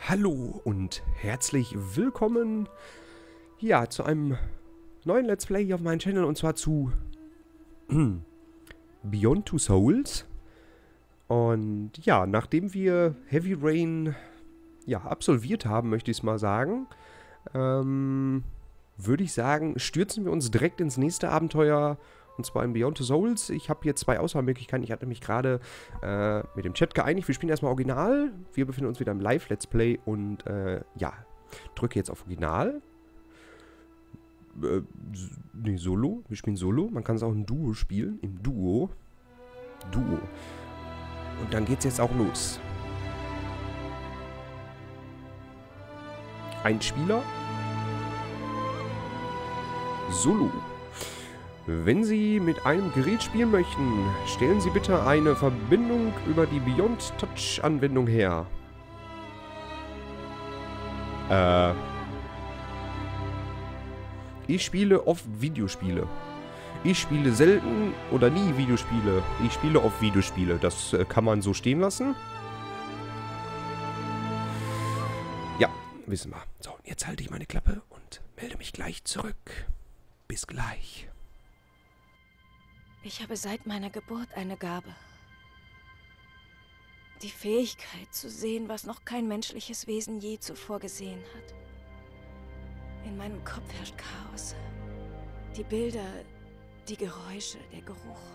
Hallo und herzlich willkommen ja, zu einem neuen Let's Play hier auf meinem Channel und zwar zu Beyond Two Souls. Und ja, nachdem wir Heavy Rain ja, absolviert haben, möchte ich es mal sagen, würde ich sagen, stürzen wir uns direkt ins nächste Abenteuer. Und zwar in Beyond Two Souls. Ich habe hier zwei Auswahlmöglichkeiten. Ich hatte mich gerade mit dem Chat geeinigt. Wir spielen erstmal Original. Wir befinden uns wieder im Live-Let's Play. Und ja, drücke jetzt auf Original. Nee, Solo. Wir spielen Solo. Man kann es auch im Duo spielen. Im Duo. Duo. Und dann geht's jetzt auch los. Ein Spieler. Solo. Wenn Sie mit einem Gerät spielen möchten, stellen Sie bitte eine Verbindung über die Beyond Touch Anwendung her. Ich spiele oft Videospiele. Ich spiele selten oder nie Videospiele. Ich spiele oft Videospiele. Das kann man so stehen lassen. Ja, wissen wir. So, jetzt halte ich meine Klappe und melde mich gleich zurück. Bis gleich. Ich habe seit meiner Geburt eine Gabe. Die Fähigkeit zu sehen, was noch kein menschliches Wesen je zuvor gesehen hat. In meinem Kopf herrscht Chaos. Die Bilder, die Geräusche, der Geruch.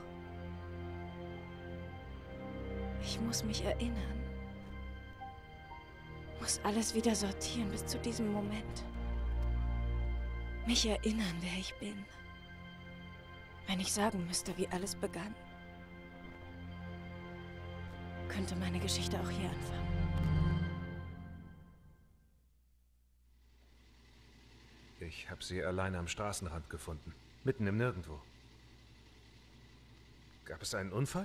Ich muss mich erinnern. Muss alles wieder sortieren bis zu diesem Moment. Mich erinnern, wer ich bin. Wenn ich sagen müsste, wie alles begann, könnte meine Geschichte auch hier anfangen. Ich habe sie allein am Straßenrand gefunden. Mitten im Nirgendwo. Gab es einen Unfall?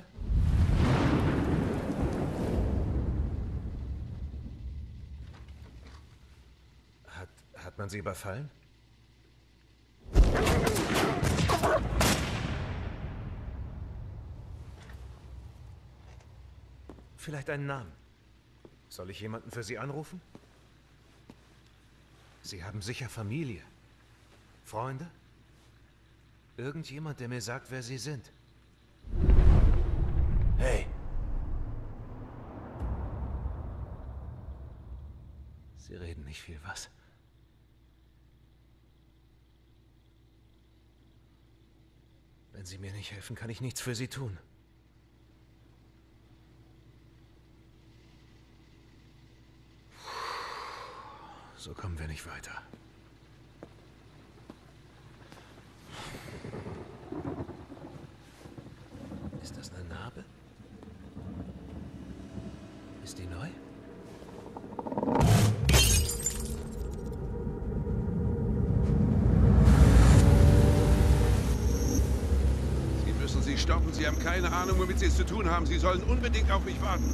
Hat man sie überfallen? Vielleicht einen Namen. Soll ich jemanden für Sie anrufen? Sie haben sicher Familie. Freunde? Irgendjemand, der mir sagt, wer Sie sind. Hey! Sie reden nicht viel, was? Wenn Sie mir nicht helfen, kann ich nichts für Sie tun. So kommen wir nicht weiter. Ist das eine Narbe? Ist die neu? Sie müssen sie stoppen. Sie haben keine Ahnung, womit Sie es zu tun haben. Sie sollen unbedingt auf mich warten.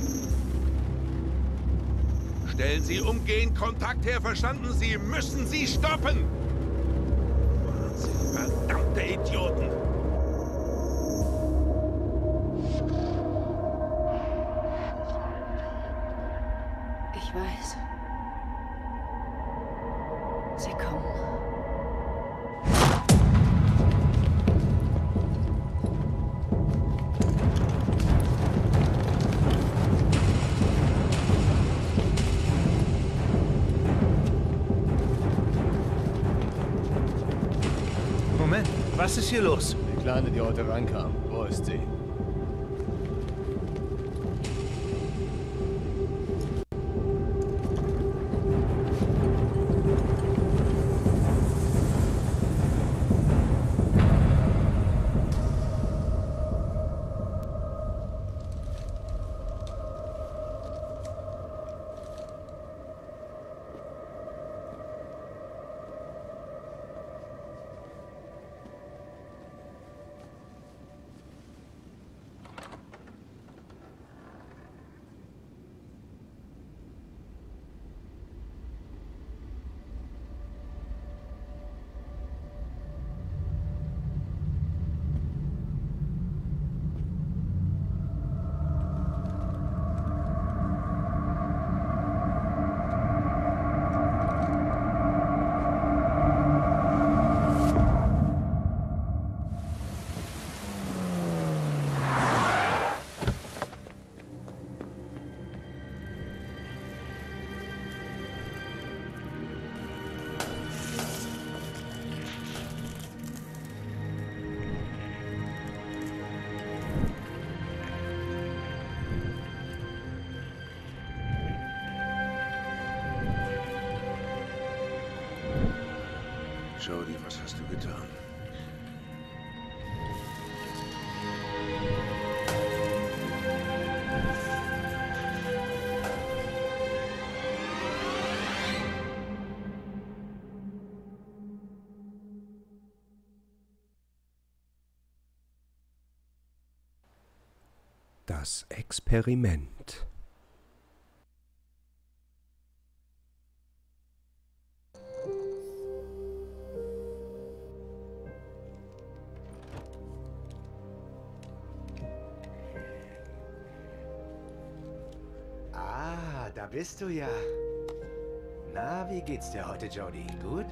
Stellen Sie umgehend Kontakt her, verstanden? Sie müssen sie stoppen! Wahnsinn, verdammte Idioten! Ich weiß. Sie kommen. Moment, was ist hier los? Die Kleine, die heute reinkam. Wo ist sie? Jodie, was hast du getan? Das Experiment. Ah, da bist du ja. Na, wie geht's dir heute, Jodie? Gut?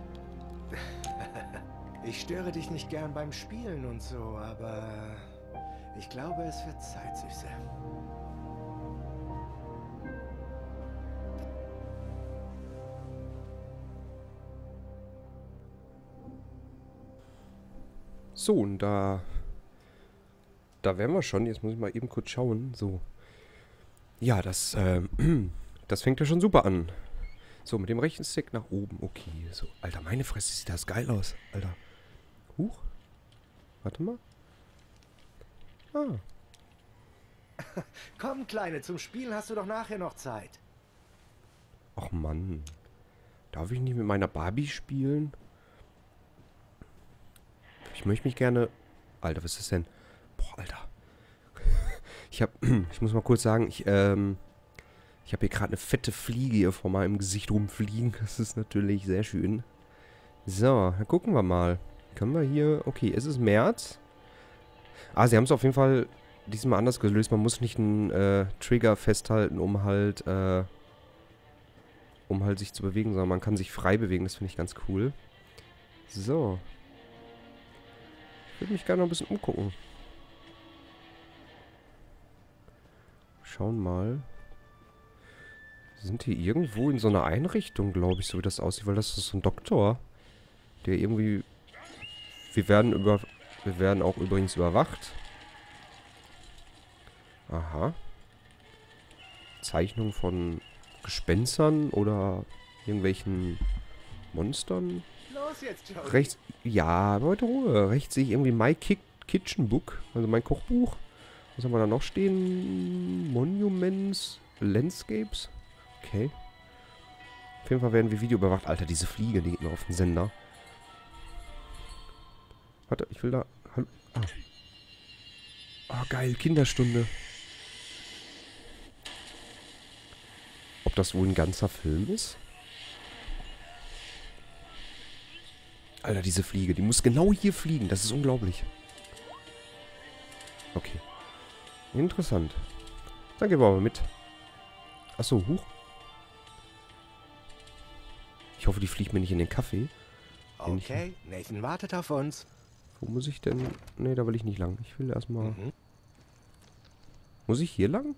Ich störe dich nicht gern beim Spielen und so, aber ich glaube, es wird Zeit, Süße. So, und da wären wir schon. Jetzt muss ich mal eben kurz schauen. So. Ja, das fängt ja schon super an. So, mit dem rechten Stick nach oben. Okay, so. Alter, meine Fresse, sieht das geil aus. Alter. Huch. Warte mal. Ah. Komm, Kleine, zum Spielen hast du doch nachher noch Zeit. Ach Mann. Darf ich nicht mit meiner Barbie spielen? Ich möchte mich gerne... Alter, was ist das denn? Boah, Alter. Ich muss mal kurz sagen, ich habe hier gerade eine fette Fliege hier vor meinem Gesicht rumfliegen. Das ist natürlich sehr schön. So, dann gucken wir mal. Können wir hier... Okay, es ist März. Ah, sie haben es auf jeden Fall diesmal anders gelöst. Man muss nicht einen Trigger festhalten, um halt sich zu bewegen, sondern man kann sich frei bewegen. Das finde ich ganz cool. So. Ich würde mich gerne noch ein bisschen umgucken. Schauen mal. Wir sind hier irgendwo in so einer Einrichtung, glaube ich, so wie das aussieht, weil das ist so ein Doktor, der irgendwie... Wir werden auch übrigens überwacht. Aha. Zeichnung von Gespenstern oder irgendwelchen Monstern. Los jetzt, Jodie. Rechts... Ja, aber heute Ruhe. Rechts sehe ich irgendwie My Kitchen Book, also mein Kochbuch. Was haben wir da noch stehen? Monuments, Landscapes. Okay. Auf jeden Fall werden wir Video überwacht. Alter, diese Fliege, die geht mir auf den Sender. Warte, ich will da... Hallo? Ah. Oh, geil, Kinderstunde. Ob das wohl ein ganzer Film ist? Alter, diese Fliege, die muss genau hier fliegen. Das ist unglaublich. Okay. Interessant. Dann gehen wir mal mit. Achso, huch. Ich hoffe, die fliegt mir nicht in den Kaffee. Okay, Nathan wartet auf uns. Wo muss ich denn... Ne, da will ich nicht lang. Ich will erstmal... Muss ich hier lang?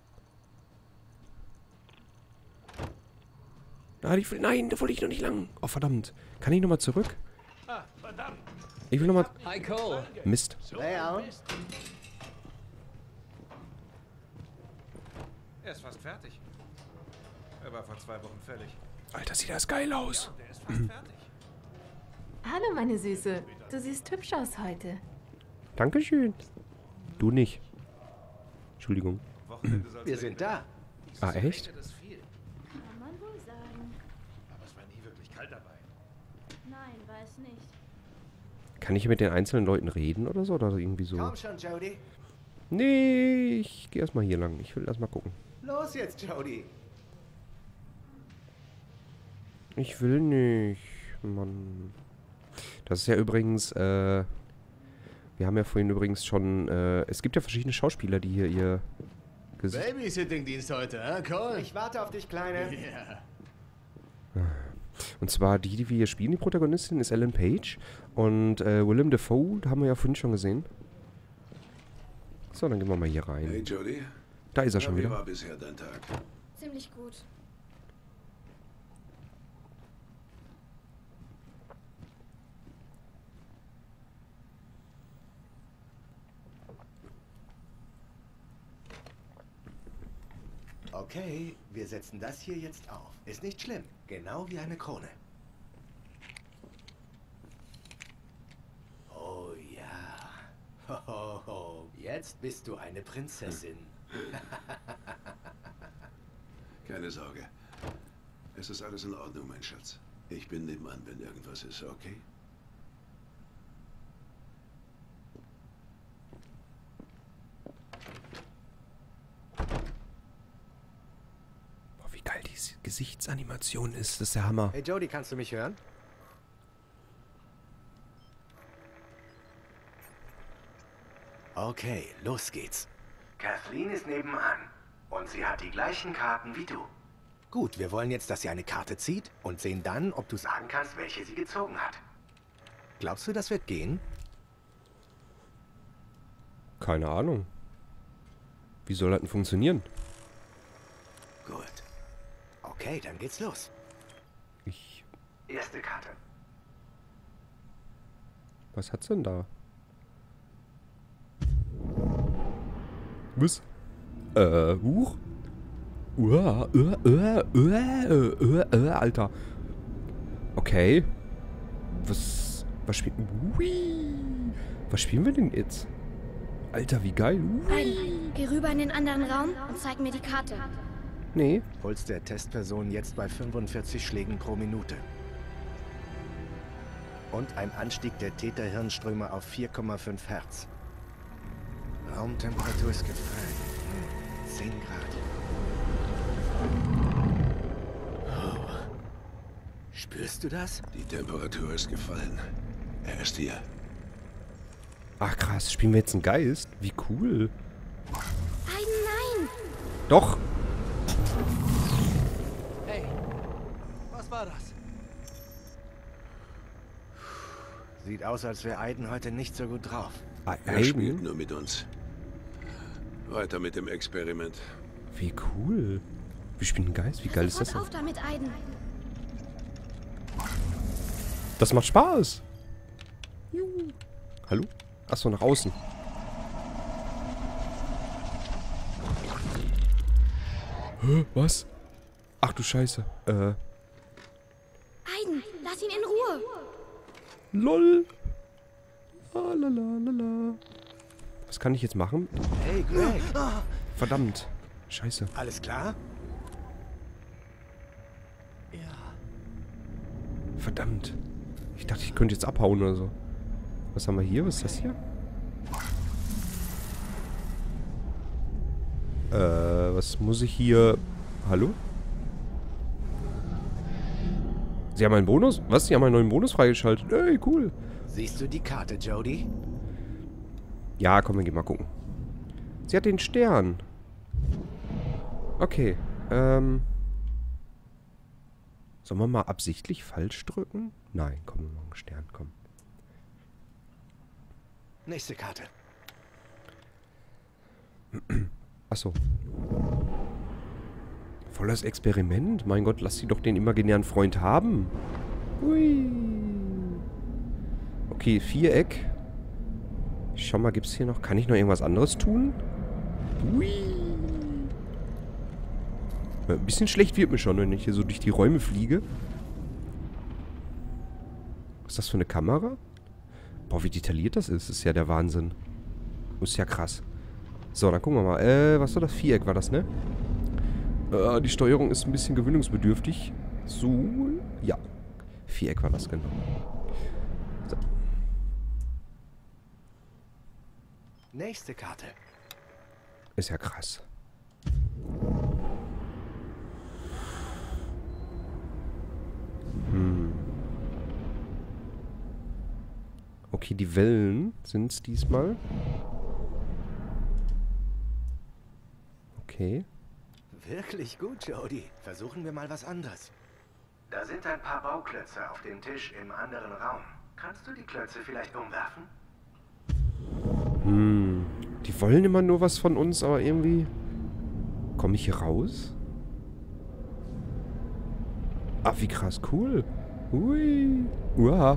Ah, nein, da wollte ich noch nicht lang. Oh, verdammt. Kann ich nochmal zurück? Ah, verdammt. Ich will nochmal... Hi, Cole. Mist. Hey, Al. Er ist fast fertig. Er war vor 2 Wochen fertig. Alter, sieht das geil aus. Der ist fast fertig. Hallo, meine Süße. Du siehst hübsch aus heute. Dankeschön. Du nicht. Entschuldigung. Wochenende soll's Wir regnen. sind da. Ah, echt? Regnet es viel. Kann man wohl sagen. Aber es war nie wirklich kalt dabei. Nein, weiß nicht. Kann ich mit den einzelnen Leuten reden oder so? Oder irgendwie so? Komm schon, Jodie. Nee, ich gehe erstmal hier lang. Ich will erstmal gucken. Los jetzt, Jodie. Ich will nicht. Mann. Das ist ja übrigens, wir haben ja vorhin übrigens schon, es gibt ja verschiedene Schauspieler, die hier ihr Gesicht... Babysitting-Dienst heute, Cole? Ich warte auf dich, Kleine. Ja. Und zwar die wir hier spielen, die Protagonistin, ist Ellen Page. Und Willem Dafoe, haben wir ja vorhin schon gesehen. So, dann gehen wir mal hier rein. Hey, Jodie. Da ist er schon Wie wieder. war bisher dein Tag? Ziemlich gut. Okay, wir setzen das hier jetzt auf. Ist nicht schlimm. Genau wie eine Krone. Jetzt bist du eine Prinzessin. Keine Sorge. Es ist alles in Ordnung, mein Schatz. Ich bin nebenan, wenn irgendwas ist, okay? Boah, wie geil diese Gesichtsanimation ist. Das ist der Hammer. Hey Jodie, kannst du mich hören? Okay, los geht's. Kathleen ist nebenan. Und sie hat die gleichen Karten wie du. Gut, wir wollen jetzt, dass sie eine Karte zieht und sehen dann, ob du sagen kannst, welche sie gezogen hat. Glaubst du, das wird gehen? Keine Ahnung. Wie soll das denn funktionieren? Gut. Okay, dann geht's los. Erste Karte. Was hat's denn da? Was? Huch? Alter. Okay. Was spielen... Was spielen wir denn jetzt? Alter, wie geil. Geh rüber in den anderen Raum und zeig mir die Karte. Nee. Puls der Testperson jetzt bei 45 Schlägen pro Minute. Und ein Anstieg der Theta-Hirnströme auf 4,5 Hertz. Raumtemperatur ist gefallen. 10 Grad. Oh. Spürst du das? Die Temperatur ist gefallen. Er ist hier. Ach krass, spielen wir jetzt einen Geist? Wie cool. Nein! Doch. Hey, was war das? Sieht aus, als wäre Aiden heute nicht so gut drauf. Er spielt nur mit uns. Weiter mit dem Experiment. Wie cool. Wir spielen einen Geist. Wie geil ist das denn? Auf damit, Aiden. Das macht Spaß. Juhu. Hallo? Achso, nach außen. Hä? Was? Ach du Scheiße. Aiden, lass ihn in Ruhe. LOL. Lalalala. Was kann ich jetzt machen? Hey, Greg. Verdammt. Scheiße. Alles klar? Verdammt. Ich dachte, ich könnte jetzt abhauen oder so. Was haben wir hier? Was ist das hier? Was muss ich hier... Hallo? Sie haben einen Bonus? Was? Sie haben einen neuen Bonus freigeschaltet? Ey, cool. Siehst du die Karte, Jodie? Ja, komm, wir gehen mal gucken. Sie hat den Stern. Okay, Sollen wir mal absichtlich falsch drücken? Nein, komm, wir machen einen Stern, komm. Nächste Karte. Achso. Voll das Experiment. Mein Gott, lass sie doch den imaginären Freund haben. Hui. Okay, Viereck. Ich schau mal, gibt's hier noch... Kann ich noch irgendwas anderes tun? Hui. Ein bisschen schlecht wird mir schon, wenn ich hier so durch die Räume fliege. Was ist das für eine Kamera? Boah, wie detailliert das ist. Das ist ja der Wahnsinn. Das ist ja krass. So, dann gucken wir mal. Was war das? Viereck war das, ne? Die Steuerung ist ein bisschen gewöhnungsbedürftig. So. Ja. Viereck war das, genau. So. Nächste Karte. Ist ja krass. Okay, die Wellen sind es diesmal. Okay. Wirklich gut, Jodie. Versuchen wir mal was anderes. Da sind ein paar Bauklötze auf dem Tisch im anderen Raum. Kannst du die Klötze vielleicht umwerfen? Die wollen immer nur was von uns, aber irgendwie... Komme ich hier raus? Ach, wie krass, cool. Hui. Uah.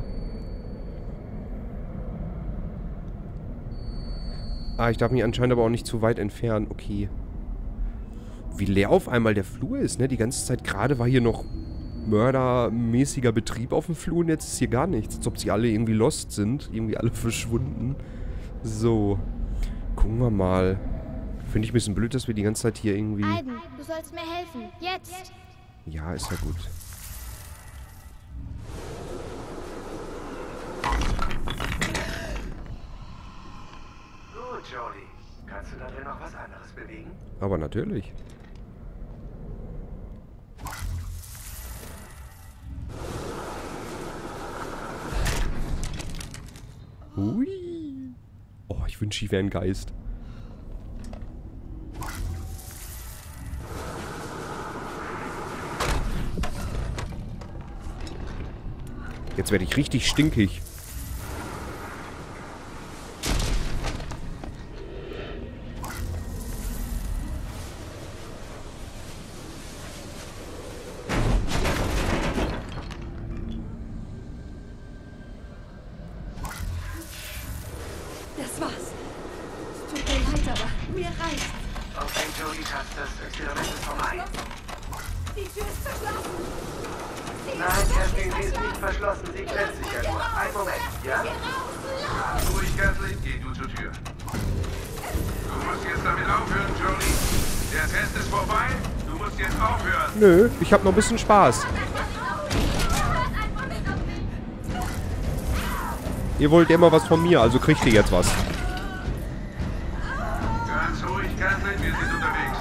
Ah, ich darf mich anscheinend aber auch nicht zu weit entfernen. Okay. Wie leer auf einmal der Flur ist, ne? Die ganze Zeit gerade war hier noch mördermäßiger Betrieb auf dem Flur und jetzt ist hier gar nichts. Als ob sie alle irgendwie lost sind. Irgendwie alle verschwunden. So. Gucken wir mal. Finde ich ein bisschen blöd, dass wir die ganze Zeit hier irgendwie... Aiden, du sollst mir helfen. Jetzt! Ja, ist ja gut. Gut, Jodie. Kannst du da drin noch was anderes bewegen? Aber natürlich. Hui. Oh, ich wünsche, ich wäre ein Geist. Jetzt werde ich richtig stinkig. Das war's. Es tut mir leid, aber mir reicht. Okay, Jodie, Schatz, das Experiment ist vorbei. Die Tür ist verschlossen. Nein, Kathleen, sie ist nicht verschlossen. Sie grenzt sich ja nur. Einen Moment, ja? Ruhig, Kathleen, geh du zur Tür. Du musst jetzt damit aufhören, Jodie. Der Test ist vorbei. Du musst jetzt aufhören. Nö, ich habe noch ein bisschen Spaß. Ihr wollt immer was von mir, also kriegt ihr jetzt was. Ganz ruhig, Kathleen, wir sind unterwegs.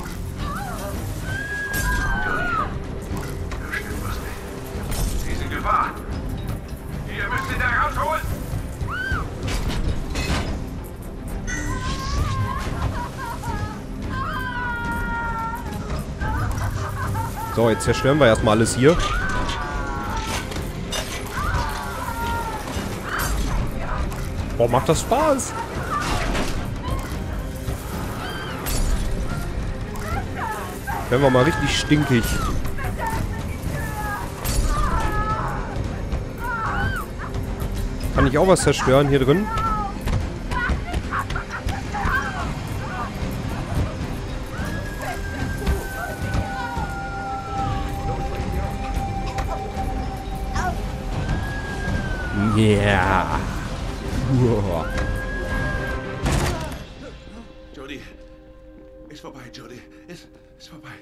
Jodie, da stimmt was nicht. Sie sind in Gefahr. Ihr müsst ihn da rausholen. So, jetzt zerstören wir erstmal alles hier. Boah, macht das Spaß. Werden wir mal richtig stinkig. Kann ich auch was zerstören hier drin? Yeah. Uah. Jodie, ist vorbei, Jodie. Ist vorbei.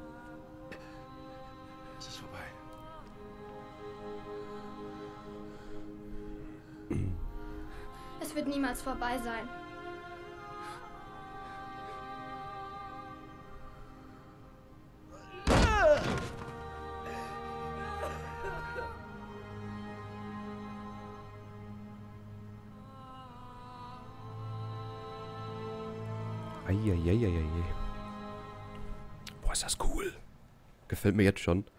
Es ist vorbei. Es wird niemals vorbei sein. Eieieiei. Boah, ist das cool. Gefällt mir jetzt schon.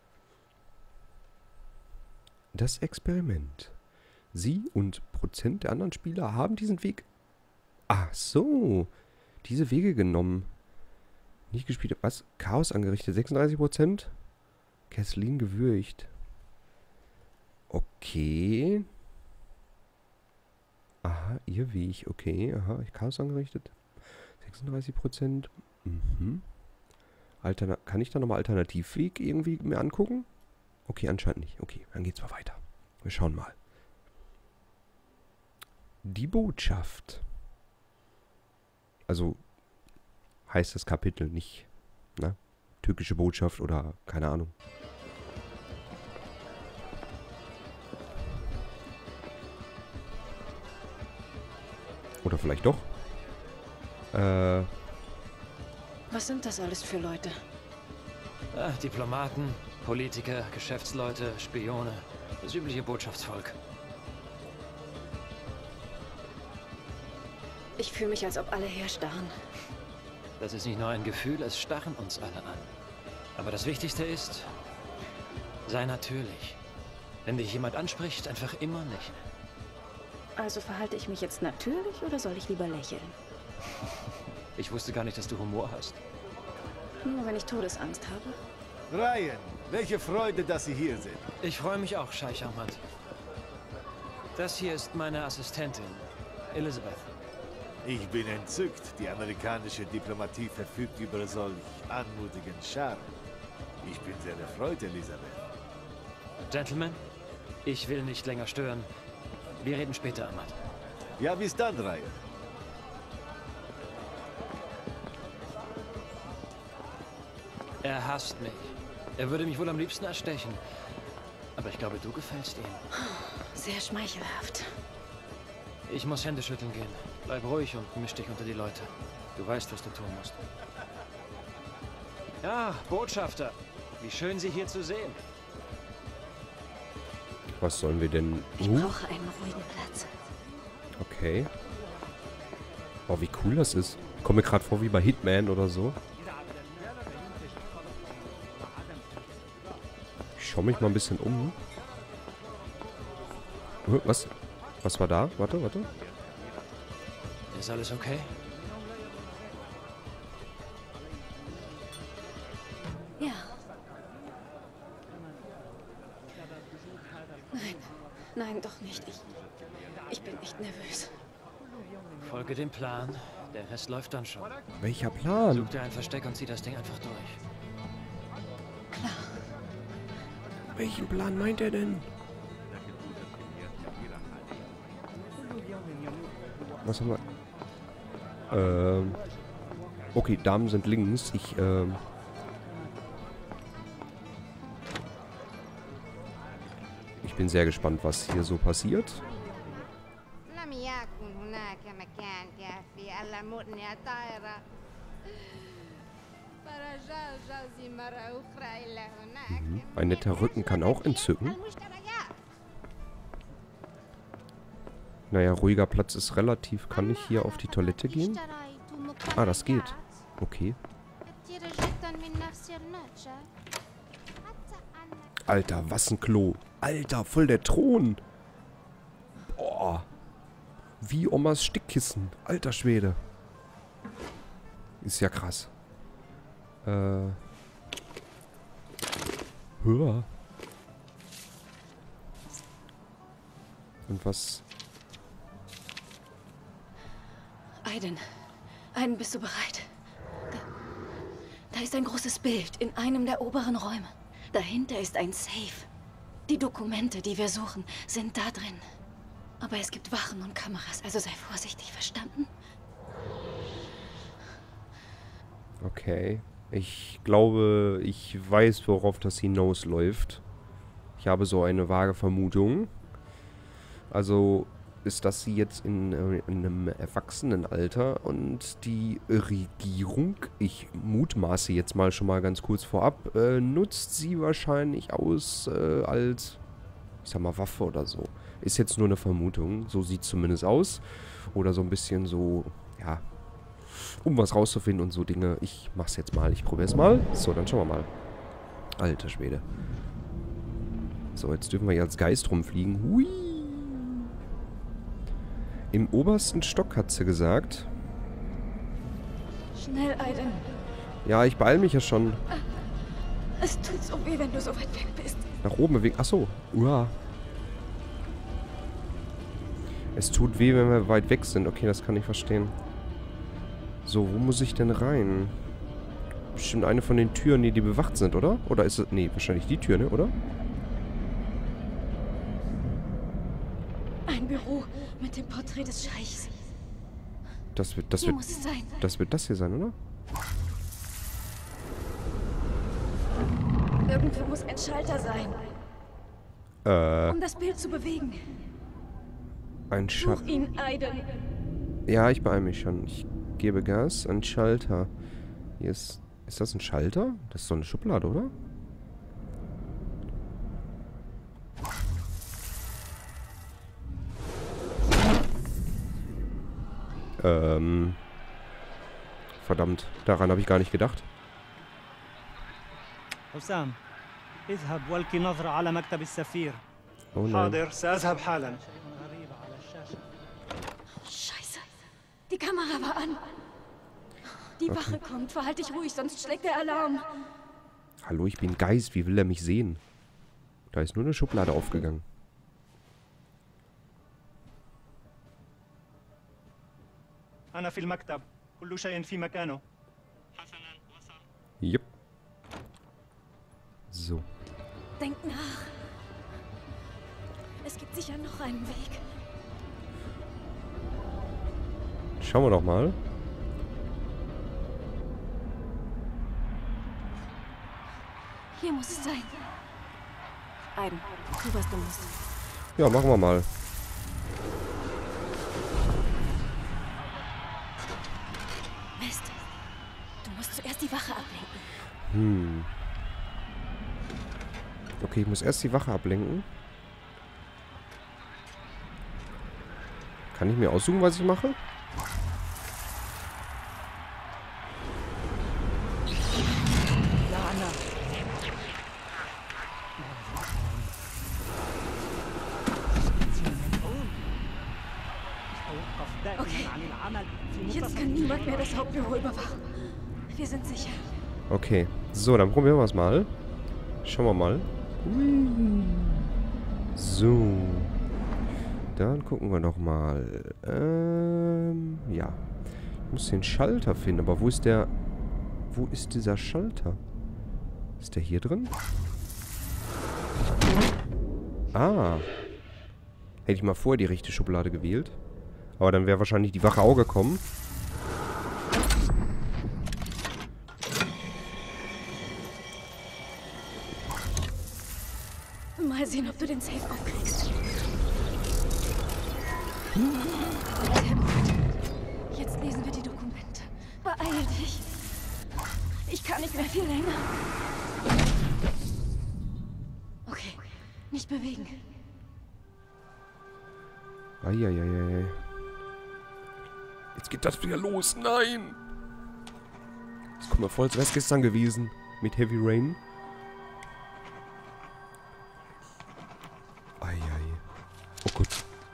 Das Experiment. Sie und Prozent der anderen Spieler haben diesen Weg... Ach so. Diese Wege genommen. Nicht gespielt. Was? Chaos angerichtet. 36%. Kathleen gewürgt. Okay. Aha, ihr Weg. Okay, aha. Chaos angerichtet. 36%. Mhm. Kann ich da nochmal Alternativweg irgendwie mir angucken? Okay, anscheinend nicht. Okay, dann geht's mal weiter. Wir schauen mal. Die Botschaft. Also heißt das Kapitel nicht, ne? Türkische Botschaft oder keine Ahnung. Oder vielleicht doch. Was sind das alles für Leute? Diplomaten, Politiker, Geschäftsleute, Spione. Das übliche Botschaftsvolk. Ich fühle mich, als ob alle herstarren. Das ist nicht nur ein Gefühl, es starren uns alle an. Aber das Wichtigste ist, sei natürlich. Wenn dich jemand anspricht, einfach immer lächeln. Also verhalte ich mich jetzt natürlich oder soll ich lieber lächeln? Ich wusste gar nicht, dass du Humor hast. Nur wenn ich Todesangst habe. Ryan, welche Freude, dass Sie hier sind. Ich freue mich auch, Scheich Ahmad. Das hier ist meine Assistentin, Elizabeth. Ich bin entzückt. Die amerikanische Diplomatie verfügt über solch anmutigen Charme. Ich bin sehr erfreut, Elizabeth. Gentlemen, ich will nicht länger stören. Wir reden später, Ahmad. Ja, bis dann, Ryan. Er hasst mich. Er würde mich wohl am liebsten erstechen. Aber ich glaube, du gefällst ihm. Sehr schmeichelhaft. Ich muss Hände schütteln gehen. Bleib ruhig und misch dich unter die Leute. Du weißt, was du tun musst. Ja, Botschafter. Wie schön, Sie hier zu sehen. Was sollen wir denn... Ich brauche einen ruhigen Platz. Okay. Oh, wie cool das ist. Komme mir gerade vor wie bei Hitman oder so. Ich schaue mich mal ein bisschen um. Was? Was war da? Warte. Ist alles okay? Ja. Nein, doch nicht. Ich bin echt nervös. Folge dem Plan. Der Rest läuft dann schon. Welcher Plan? Such dir ein Versteck und zieh das Ding einfach durch. Klar. Welchen Plan meint er denn? Was haben wir? Okay, Damen sind links. Ich bin sehr gespannt, was hier so passiert. Ein netter Rücken kann auch entzücken. Naja, ruhiger Platz ist relativ. Kann ich hier auf die Toilette gehen? Ah, das geht. Okay. Alter, was ein Klo. Alter, voll der Thron. Boah. Wie Omas Stickkissen. Alter Schwede. Ist ja krass. Höher. Und was... Aiden, bist du bereit? Da ist ein großes Bild in einem der oberen Räume. Dahinter ist ein Safe. Die Dokumente, die wir suchen, sind da drin. Aber es gibt Wachen und Kameras, also sei vorsichtig, verstanden? Okay. Ich glaube, ich weiß, worauf das hinausläuft. Ich habe so eine vage Vermutung. Also... ist das sie jetzt in einem Erwachsenenalter und die Regierung, ich mutmaße jetzt mal schon mal ganz kurz vorab, nutzt sie wahrscheinlich aus als, ich sag mal, Waffe oder so. Ist jetzt nur eine Vermutung, so sieht es zumindest aus. Oder so ein bisschen so, ja, um was rauszufinden und so Dinge. Ich mach's jetzt mal, ich probiere es mal. So, dann schauen wir mal. Alter Schwede. So, jetzt dürfen wir hier als Geist rumfliegen. Hui! Im obersten Stock, hat sie gesagt. Schnell, Aiden. Ja, ich beeil mich ja schon. Es tut so weh, wenn du so weit weg bist. Nach oben bewegen. Achso. Uah. Es tut weh, wenn wir weit weg sind. Okay, das kann ich verstehen. So, wo muss ich denn rein? Bestimmt eine von den Türen, die bewacht sind, oder? Oder ist es... Nee, wahrscheinlich die Tür, ne? Oder? Ein Büro mit dem Porträt des Scheichs. Das wird muss es sein. Das wird das hier sein, oder? Irgendwo muss ein Schalter sein. Um das Bild zu bewegen. Ein Schalter. Such ihn, Aiden. Ja, ich beeil mich schon. Ich gebe Gas. Ein Schalter. Hier ist... Ist das ein Schalter? Das ist doch eine Schublade, oder? Verdammt, daran habe ich gar nicht gedacht. حسام اذهب والقي نظرة على مكتب السفير. Oh nein. حاضر سأذهب حالا. Scheiße. Die Kamera war an. Die Wache kommt. Verhalte dich ruhig, sonst schlägt der Alarm. Hallo, ich bin Geist. Wie will er mich sehen? Da ist nur eine Schublade aufgegangen. أنا في المكتب. كل شيء في مكانه. Jupp. So. Denk nach. Es gibt sicher noch einen Weg. Schauen wir doch mal. Hier muss es sein. Aiden, tu, was du musst. Ja, machen wir mal. Mist. Du musst zuerst die Wache ablenken. Okay, ich muss erst die Wache ablenken. Kann ich mir aussuchen, was ich mache? Okay, jetzt kann niemand mehr das Hauptbüro überwachen. Wir sind sicher. Okay, so, dann probieren wir es mal. Schauen wir mal. So. Dann gucken wir noch mal. Ja. Ich muss den Schalter finden, aber wo ist der... Wo ist dieser Schalter? Ist der hier drin? Ah. Hätte ich mal vorher die richtige Schublade gewählt. Aber dann wäre wahrscheinlich die Wache auch gekommen. Mal sehen, ob du den Safe aufkriegst. Sehr gut. Jetzt lesen wir die Dokumente. Beeil dich. Ich kann nicht mehr viel länger. Okay, nicht bewegen. Eieieiei. Jetzt geht das wieder los. Nein! Das kommt mir voll, als wäre es gestern gewesen. Mit Heavy Rain. Eieiei. Oh Gott.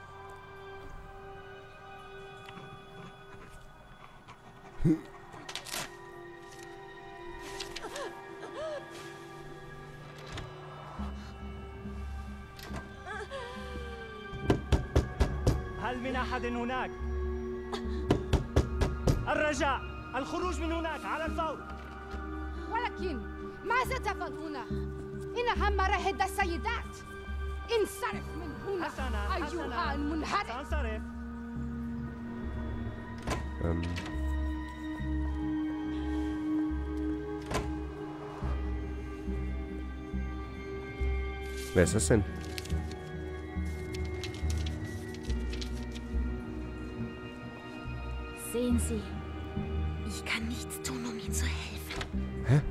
هل من أحد هناك؟ الرجاء الخروج من هناك على الفور. ولكن ماذا تفعلون؟ إنها مراهد السيدات. انصرف من هنا أيها المنحرف. سأنصرف. Wer ist das denn? Sehen Sie, ich kann nichts tun, um Ihnen zu helfen. Hä?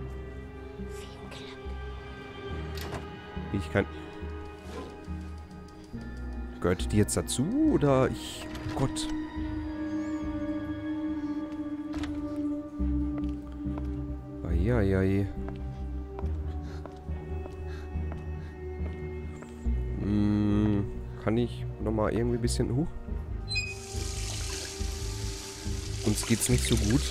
Ich kann... Gehört die jetzt dazu, oder ich... Gott. Eieiei. Kann ich nochmal irgendwie ein bisschen... Uns geht's nicht so gut.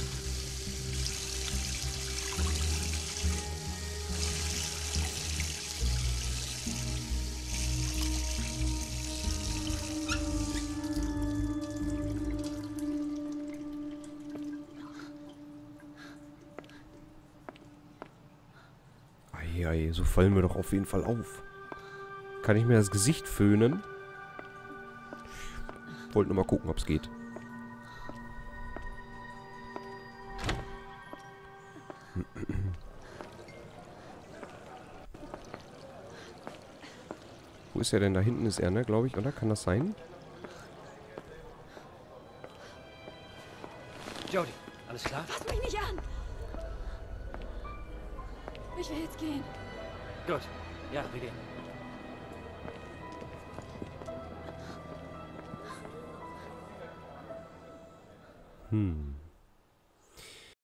Eieiei, so fallen wir doch auf jeden Fall auf. Kann ich mir das Gesicht föhnen? Ich wollte nur mal gucken, ob es geht. Wo ist er denn? Da hinten ist er, ne? Glaube ich, oder? Kann das sein? Jodie, alles klar? Fass mich nicht an! Ich will jetzt gehen. Gut. Ja, wir gehen. Hm.